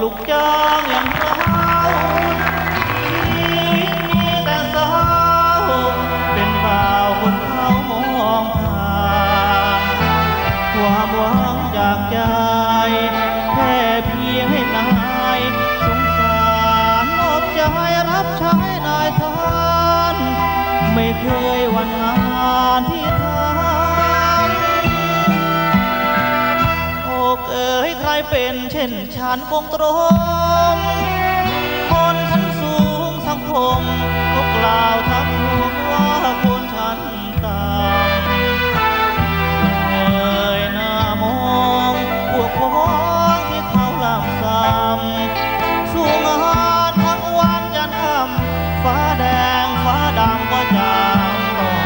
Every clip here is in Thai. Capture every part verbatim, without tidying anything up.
ลุกจ้างอย่างเราชีวิตมีแต่เศร้าเป็นบ่าวคนเขามองผ่านความหวังจากใจแค่เพียงให้นายสงสารมอบใจรับใช้นายทานไม่เคยหวั่นงานที่ทำอกเอ๋ยใครเป็นเช่นฉันคงตรงคนชั้นสูงสังคมก็กล่าวทักท้วงว่าคนชั้นต่ำเอ่ยหน้ามองพวกพ้องที่เขาลำซ้ำสู้งานทั้งวันยันค่ำฟ้าแดงฟ้าดำก็จำต้อง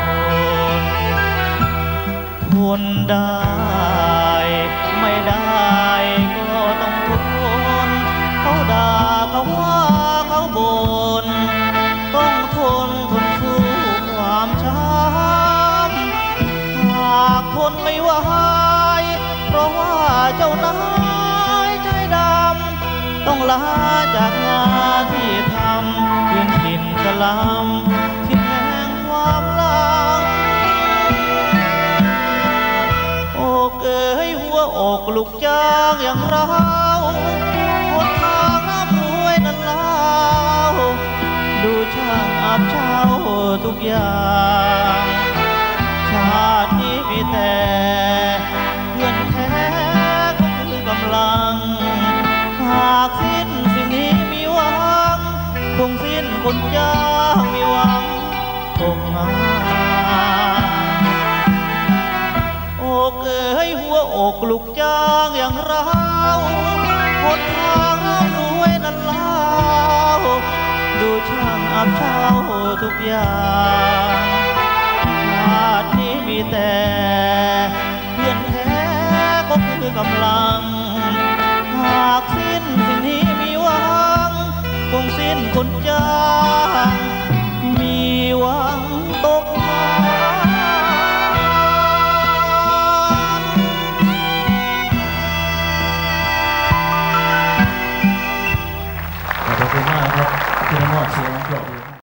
ทนได้ไม่ได้ก็ต้องทนเขาด่าเขาว่าเขาบ่นต้องทนทนสู้ความช้ำหากทนไม่ไหวเพราะว่าเจ้านายใจดำต้องลาจากงานที่ทำยืนถิ่นกะลำที่แห่งความหลังอกเอ๋ยหัวอกลูกจ้างอย่างเราหนทางร่ำรวยนั้นเล่าดูช่างอับเฉาทุกอย่างชาตินี้มีแต่เพื่อนแท้ก็คือกำลังหากสิ้นสิ่งนี้มีหวังคงสิ้นคนจ้างมีหวังตกงานอกเอ๋ยหัวอกลูกจ้างอย่างเราหนทางร่ำรวยนั้นเล่าดูช่างอับเฉาทุกอย่างชาตินี้มีแต่เพื่อนแท้ก็คือกำลังหากสิ้นสิ่งนี้มีหวังคงสิ้นคนจ้างมีหวัง